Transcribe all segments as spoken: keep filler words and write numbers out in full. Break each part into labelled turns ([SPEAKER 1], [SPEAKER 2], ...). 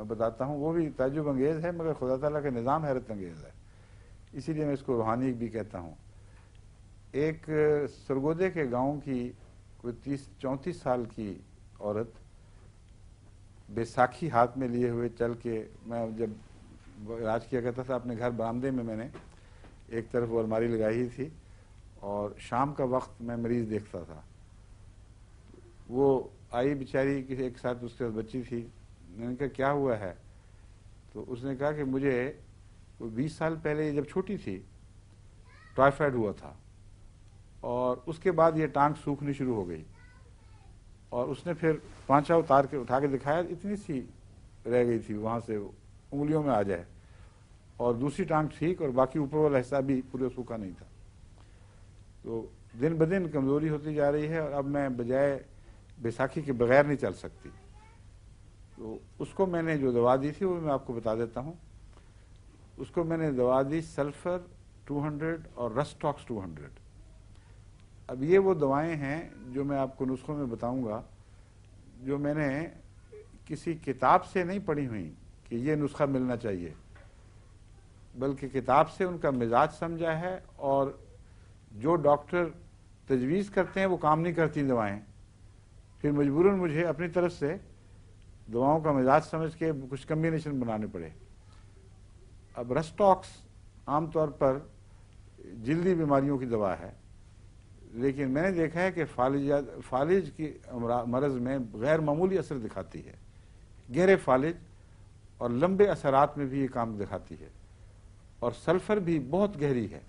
[SPEAKER 1] میں بتاتا ہوں، وہ بھی تعجب انگیز ہے مگر خدا تعالیٰ کا نظام حیرت انگیز ہے، اسی لیے میں اس کو روحانی بھی کہتا ہوں۔ ایک سرگودے کے گاؤں کی کوئی تیس چونتیس سال کی عورت بیساکھی ہاتھ میں لیے ہوئے چل کے، میں جب علاج کیا کرتا تھا اپنے گھر برآمدے میں، میں نے ایک طرف وہ الماری لگائی ہی تھی اور شام کا وقت میں مریض دیکھتا تھا۔ وہ آئی بیچاری، کسی ایک ساتھ اس کے ساتھ بچی تھی، میں نے کہا کیا ہوا ہے؟ تو اس نے کہا کہ مجھے بیس سال پہلے جب چھوٹی تھی ٹائیفائڈ ہوا تھا اور اس کے بعد یہ ٹانگ سوکھنی شروع ہو گئی، اور اس نے پھر پانچا اتار کے اٹھا کے دکھایا، اتنی سی رہ گئی تھی وہاں سے انگلیوں میں آ جائے، اور دوسری ٹانگ ٹھیک اور باقی اوپر والا حصہ بھی پورے سوکھا نہیں تھا۔ تو دن بدن کمزوری ہوتی جا رہی ہے، اور اب میں بجائے بیساکھی کے بغیر نہیں چل سکتی۔ تو اس کو میں نے جو دوا دی تھی وہ میں آپ کو بتا دیتا ہوں۔ اس کو میں نے دوا دی سلفر ٹو ہنڈریڈ اور رسٹاکس ٹو ہنڈریڈ۔ اب یہ وہ دوائیں ہیں جو میں آپ کو نسخوں میں بتاؤں گا، جو میں نے کسی کتاب سے نہیں پڑھی ہوئی کہ یہ نسخہ ملنا چاہیے، بلکہ کتاب سے ان کا مزاج سمجھا ہے، اور جو ڈاکٹر تجویز کرتے ہیں وہ کام نہیں کرتی دوائیں، پھر مجبوراً مجھے اپنی طرف سے دواؤں کا مزاج سمجھ کے کچھ کمبینیشن بنانے پڑے۔ اب رسٹاکس عام طور پر جلدی بیماریوں کی دوا ہے، لیکن میں نے دیکھا ہے کہ فالج فالج کی مرض میں غیر معمولی اثر دکھاتی ہے، گہرے فالج اور لمبے اثرات میں بھی یہ کام دکھاتی ہے، اور سلفر بھی بہت گہری ہے۔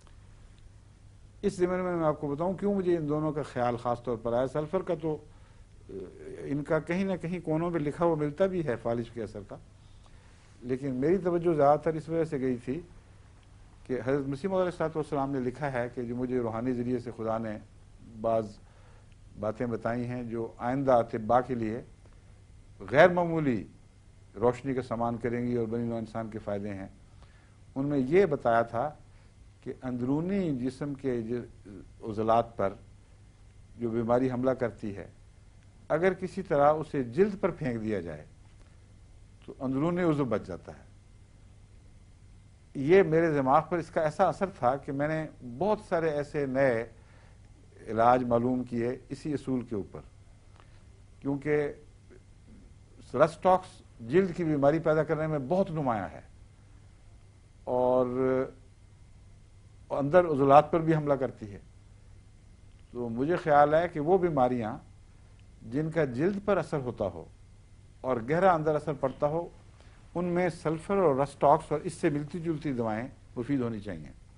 [SPEAKER 1] اس ضمن میں میں آپ کو بتاؤں کیوں مجھے ان دونوں کا خیال خاص طور پر آیا۔ سلفر کا تو ان کا کہیں نہ کہیں کونوں میں لکھا ہوا ملتا بھی ہے فالج کے اثر کا، لیکن میری توجہ زیادہ تر اس وجہ سے گئی تھی کہ حضرت مسیح موعود علیہ السلام نے لکھا ہے کہ جو مجھے روحانی ذریعے سے خدا نے بعض باتیں بتائی ہیں جو آئندہ اطباء کے لیے غیر معمولی روشنی کا سامان کریں گی اور بنی نوع انسان کے فائدے ہیں۔ ان میں یہ بتایا تھا کہ اندرونی جسم کے عضلات پر جو بیماری حملہ کرتی ہے، اگر کسی طرح اسے جلد پر پھینک دیا جائے تو اندرونی عضو بچ جاتا ہے۔ یہ میرے دماغ پر اس کا ایسا اثر تھا کہ میں نے بہت سارے ایسے نئے علاج معلوم کیے اسی اصول کے اوپر، کیونکہ رسٹاکس جلد کی بیماری پیدا کرنے میں بہت نمایاں ہے اور اندر عضلات پر بھی حملہ کرتی ہے۔ تو مجھے خیال ہے کہ وہ بیماریاں جن کا جلد پر اثر ہوتا ہو اور گہرا اندر اثر پڑتا ہو، ان میں سلفر اور رسٹاکس اور اس سے ملتی جلتی دوائیں مفید ہونی چاہیے۔